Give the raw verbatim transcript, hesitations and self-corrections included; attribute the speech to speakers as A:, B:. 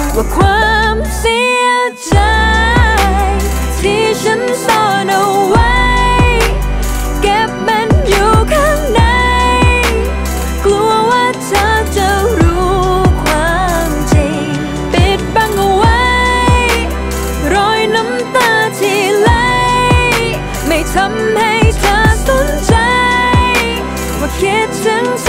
A: ว่าความเสียใจที่ฉันซ่อนเอาไว้เก็บมันอยู่ข้างในกลัวว่าเธอจะรู้ความจริงปิดบังเอาไว้รอยน้ำตาที่ไหลไม่ทำให้เธอสนใจว่าคิดถึง